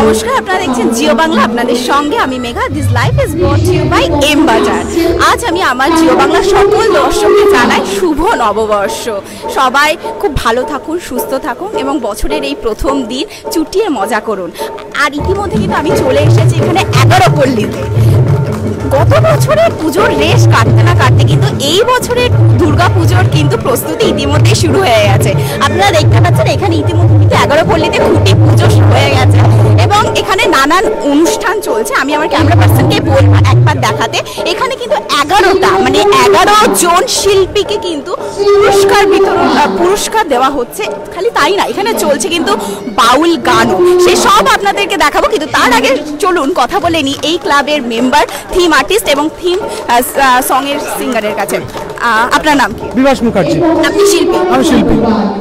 নমস্কার, আপনারা দেখছেন জিও বাংলা। আপনাদের সঙ্গে আমি Megha. This life is brought to you by M Bazaar. আজ আমি আমার জিও বাংলার সকল দর্শককে জানাই শুভ নববর্ষ। সবাই খুব ভালো থাকুন, সুস্থ থাকুন এবং বছরের এই প্রথম দিন চুটিয়ে মজা করুন। আর ইতিমধ্যে কিন্তু আমি চলে এসেছি এখানে 11 পল্লীতে। গত বছরের পুজোর রেশ কাটতে না কাটতে কিন্তু এই বছরের দুর্গা পুজোর কিন্তু প্রস্তুতি ইতিমধ্যে শুরু হয়ে গেছে। আপনারা দেখতে পাচ্ছেন এখানে ইতিমধ্যে কিন্তু 11 পল্লীতে খুঁটি পুজো শুরু হয়ে গেছে এবং এখানে নানান অনুষ্ঠান চলছে। আমি আমার ক্যামেরা পার্সনকে বলবো একবার দেখাতে। এখানে কিন্তু 11 জন শিল্পীকে কিন্তু পুরস্কার দেওয়া হচ্ছে। খালি তাই না, এখানে চলছে কিন্তু বাউল গানও। সে সব আপনাদেরকে দেখাবো, কিন্তু তার আগে চলুন কথা বলে নিই এই ক্লাবের মেম্বার, থিম আর্টিস্ট এবং থিম সঙের সিঙ্গারের কাছে। আপনার নাম কি? বিভাস মুখার্জি। আপনি শিল্পী? আমি শিল্পী।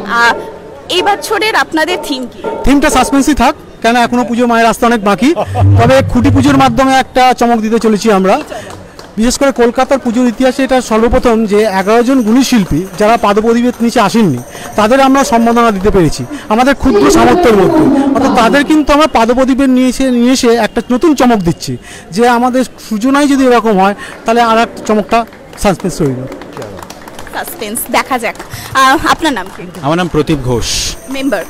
এই বছরের আপনাদের থিম কি? থিমটা সাসপেন্সই থাক, কেন এখনো পুজো মায়ের রাস্তা অনেক বাকি। তবে খুঁটি পুজোর মাধ্যমে একটা চমক দিতে চলেছি আমরা। বিশেষ করে কলকাতার পুজোর ইতিহাসে এটা সর্বপ্রথম যে 11 জন গুণী শিল্পী যারা পাদপ্রদীপের নিচে আসেননি তাদের আমরা সম্মাননা দিতে পেরেছি আমাদের ক্ষুদ্র সামর্থ্যের মধ্যে। অর্থাৎ তাদের কিন্তু আমরা পাদপ্রদীপের নিয়ে এসে একটা নতুন চমক দিচ্ছি যে আমাদের সূচনায় যদি এরকম হয় তাহলে আর এক চমকটা সাসপেন্স হয়ে যাবে। সাসপেন্স দেখা যাক। আপনার নাম কি? আমার নাম প্রদীপ ঘোষ। মেম্বার।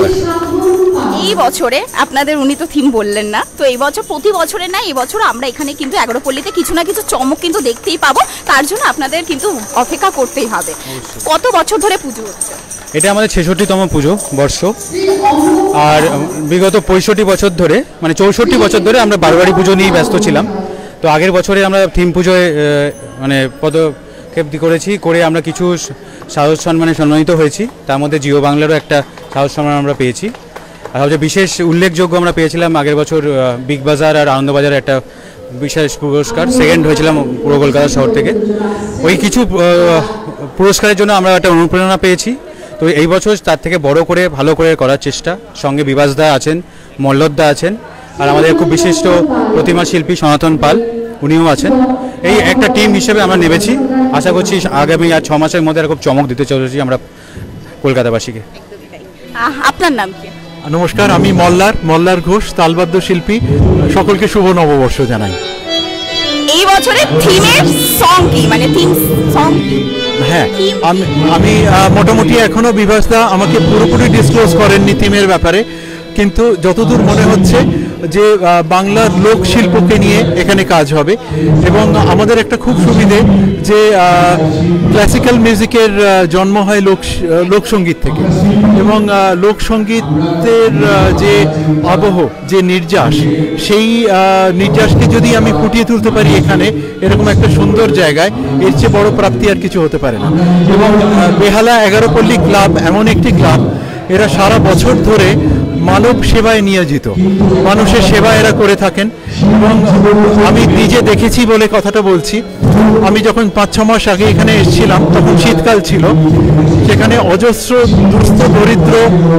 এই বছরে আপনাদের, উনি তো থিম বললেন না, তো এই বছর প্রতি বছরের না, এই বছর আমরা এখানে কিন্তু 11 পল্লীতে কিছু না কিছু চমক কিন্তু দেখতেই পাবো। তার জন্য আপনাদের কিন্তু অপেক্ষা করতেই হবে। কত বছর ধরে পুজো হচ্ছে? এটা আমাদের 66তম পুজো বর্ষ। আর বিগত 65 বছর ধরে, মানে 64 বছর ধরে আমরা বারোয়ারি পুজো নিয়ে ব্যস্ত ছিলাম। তো আগের বছরে আমরা থিম পুজোয় মানে পদক্ষেপ করে আমরা কিছু সাহস সম্মানে সম্মানিত হয়েছি। তার মধ্যে জিও বাংলারও একটা সাহস সম্মান আমরা পেয়েছি। আর সবচেয়ে বিশেষ উল্লেখযোগ্য আমরা পেয়েছিলাম আগের বছর বিগ বাজার আর আনন্দবাজার একটা বিশেষ পুরস্কার, সেকেন্ড হয়েছিলাম পুরো কলকাতা শহর থেকে। ওই কিছু পুরস্কারের জন্য আমরা একটা অনুপ্রেরণা পেয়েছি। তো এই বছর তার থেকে বড় করে ভালো করে করার চেষ্টা। সঙ্গে বিভাসদা আছেন, মল্লদা আছেন, আর আমাদের খুব বিশিষ্ট প্রতিমা শিল্পী সনাতন পাল, উনিও আছেন। এই একটা টিম হিসেবে আমরা নেমেছি। আশা করছি আগামী আর 6 মাসের মধ্যে খুব চমক দিতে চলেছি আমরা কলকাতাবাসীকে। আপনার নাম কি? নমস্কার, আমি মল্লার ঘোষ, তালবাদ্য শিল্পী। সকলকে শুভ নববর্ষ জানাই। এই বছরের থিমের সং কি, মানে থিম সং কি? হ্যাঁ, আমি মোটামুটি এখনো বিভাসদা আমাকে পুরোপুরি ডিসক্লোজ করেননি থিমের ব্যাপারে, কিন্তু যতদূর মনে হচ্ছে যে বাংলার লোক শিল্পকে নিয়ে এখানে কাজ হবে। এবং আমাদের একটা খুব সুবিধে যে ক্লাসিক্যাল মিউজিকের জন্ম হয় লোকসঙ্গীত থেকে, এবং লোকসঙ্গীতের যে আবহ, যে নির্যাস, সেই নির্যাসকে যদি আমি ফুটিয়ে তুলতে পারি এখানে এরকম একটা সুন্দর জায়গায়, এর চেয়ে বড় প্রাপ্তি আর কিছু হতে পারে না। এবং বেহালা 11 পল্লী ক্লাব এমন একটি ক্লাব, এরা সারা বছর ধরে মানব সেবায় নিয়োজিত, মানুষের সেবা এরা করে থাকেন। এবং আমি নিজে দেখেছি বলে কথাটা বলছি। আমি যখন 5-6 মাস আগে এখানে এসেছিলাম তখন শীতকাল ছিল। সেখানে অজস্র দুস্থ দরিদ্র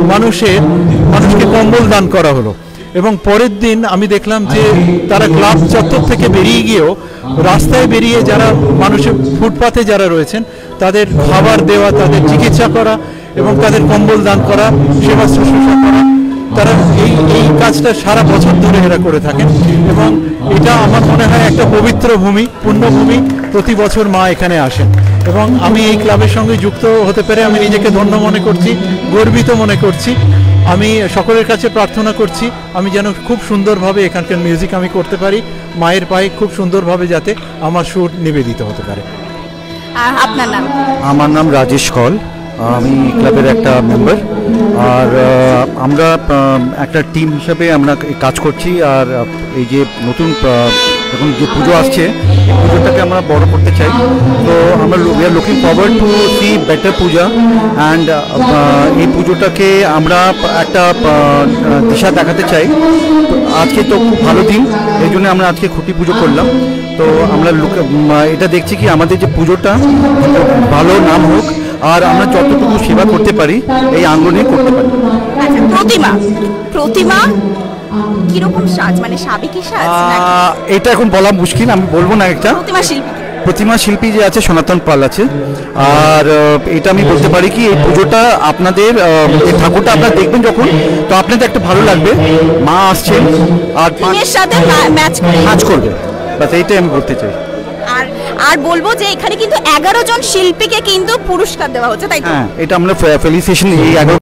মানুষকে কম্বল দান করা হলো, এবং পরের দিন আমি দেখলাম যে তারা ক্লাব চত্বর থেকে বেরিয়ে গিয়েও রাস্তায় বেরিয়ে যারা মানুষের ফুটপাথে যারা রয়েছেন তাদের খাবার দেওয়া, তাদের চিকিৎসা করা এবং তাদের কম্বল দান করা, সেবা শুশ্রূষা করা, তারা এই কাজটা সারা বছর ধরে এরা করে থাকেন। এবং এটা আমার মনে হয় একটা পবিত্র ভূমি, পুণ্যভূমি। প্রতি বছর মা এখানে আসেন, এবং আমি এই ক্লাবের সঙ্গে যুক্ত হতে পেরে আমি নিজেকে ধন্য মনে করছি, গর্বিত মনে করছি। আমি সকলের কাছে প্রার্থনা করছি আমি যেন খুব সুন্দরভাবে এখানকার মিউজিক আমি করতে পারি, মায়ের পায়ে খুব সুন্দরভাবে যাতে আমার সুর নিবেদিত হতে পারে। আপনার নাম? আমার নাম রাজেশ কল, আমি ক্লাবের একটা মেম্বার। আর আমরা একটা টিম হিসাবে আমরা কাজ করছি। আর এই যে নতুন এখন যে পুজো আসছে, এই পুজোটাকে আমরা বড় করতে চাই। তো আমরা we are looking forward to see better puja. And এই পুজোটাকে আমরা একটা দিশা দেখাতে চাই। আজকে তো খুব ভালো দিন, এই জন্য আমরা আজকে খুঁটি পুজো করলাম। তো আমরা এটা দেখছি কি আমাদের যে পুজোটা ভালো নাম হোক, আর আমরা যতটুকু সেবা করতে পারি এই আঙ্গনে করতে পারি। প্রতিমা কিরকম সাজ, মানে সাবেকি সাজ? এটা এখন বলা মুশকিল, আমি বলবো না। একটা প্রতিমা শিল্পী প্রতিমা শিল্পী যে আছে সনাতন পাল আছে। আর এটা আমি বলতে পারি কি এই পুজোটা আপনাদের এই ঠাকুরটা আপনারা দেখবেন যখন, তো আপনাদের একটা ভালো লাগবে, মা আসছেন আর থিমের সাথে ম্যাচ করে কাজ করবে, বাস এইটাই আমি বলতে চাই। আর আর বলবো যে এখানে কিন্তু 11 জন শিল্পীকে কিন্তু পুরস্কার দেওয়া হচ্ছে, তাই তো? হ্যাঁ, এটা আমরা ফেলিসিয়েশন এই 11